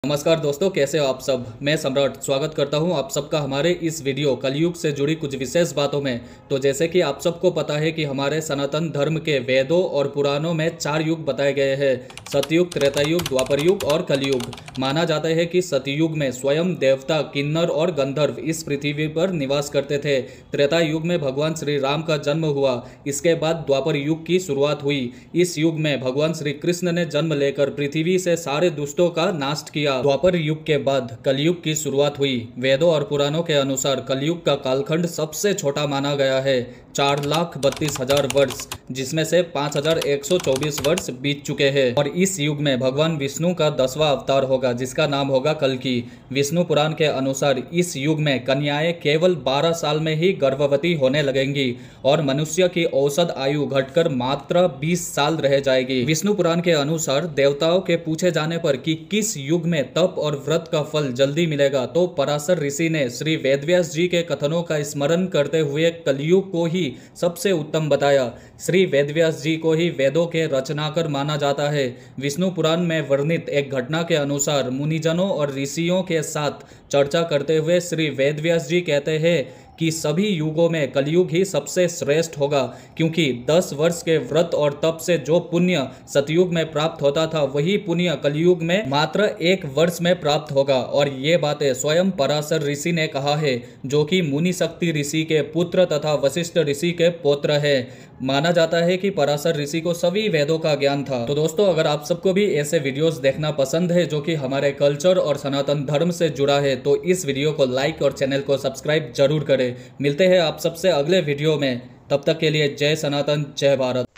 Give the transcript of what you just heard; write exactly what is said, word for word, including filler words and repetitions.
नमस्कार दोस्तों, कैसे हो आप सब। मैं सम्राट स्वागत करता हूं आप सबका हमारे इस वीडियो कलयुग से जुड़ी कुछ विशेष बातों में। तो जैसे कि आप सबको पता है कि हमारे सनातन धर्म के वेदों और पुराणों में चार युग बताए गए हैं, सतयुग, त्रेतायुग, द्वापर युग और कलयुग। माना जाता है कि सतयुग में स्वयं देवता, किन्नर और गंधर्व इस पृथ्वी पर निवास करते थे। त्रेता युग में भगवान श्री राम का जन्म हुआ। इसके बाद द्वापर युग की शुरुआत हुई। इस युग में भगवान श्री कृष्ण ने जन्म लेकर पृथ्वी से सारे दुष्टों का नाश किया। द्वापर युग के बाद कलयुग की शुरुआत हुई। वेदों और पुराणों के अनुसार कलयुग का कालखंड सबसे छोटा माना गया है, चार लाख बत्तीस हजार वर्ष, जिसमें से पाँच हजार एक सौ चौबीस वर्ष बीत चुके हैं। और इस युग में भगवान विष्णु का दसवां अवतार होगा, जिसका नाम होगा कल्कि। विष्णु पुराण के अनुसार इस युग में कन्याएं केवल बारह साल में ही गर्भवती होने लगेंगी और मनुष्य की औसत आयु घटकर मात्र बीस साल रह जाएगी। विष्णु पुराण के अनुसार देवताओं के पूछे जाने पर कि किस युग में तप और व्रत का फल जल्दी मिलेगा, तो पराशर ऋषि ने श्री वेदव्यास जी के कथनों का स्मरण करते हुए कलयुग को ही सबसे उत्तम बताया। श्री वेदव्यास जी को ही वेदों के रचनाकार माना जाता है। विष्णु पुराण में वर्णित एक घटना के अनुसार मुनिजनों और ऋषियों के साथ चर्चा करते हुए श्री वेदव्यास जी कहते हैं कि सभी युगों में कलयुग ही सबसे श्रेष्ठ होगा, क्योंकि दस वर्ष के व्रत और तप से जो पुण्य सतयुग में प्राप्त होता था, वही पुण्य कलयुग में मात्र एक वर्ष में प्राप्त होगा। और ये बातें स्वयं पराशर ऋषि ने कहा है, जो कि मुनि शक्ति ऋषि के पुत्र तथा वशिष्ठ ऋषि के पौत्र है। माना जाता है कि पराशर ऋषि को सभी वेदों का ज्ञान था। तो दोस्तों, अगर आप सबको भी ऐसे वीडियोस देखना पसंद है जो कि हमारे कल्चर और सनातन धर्म से जुड़ा है, तो इस वीडियो को लाइक और चैनल को सब्सक्राइब जरूर करें। मिलते हैं आप सबसे अगले वीडियो में। तब तक के लिए जय सनातन, जय भारत।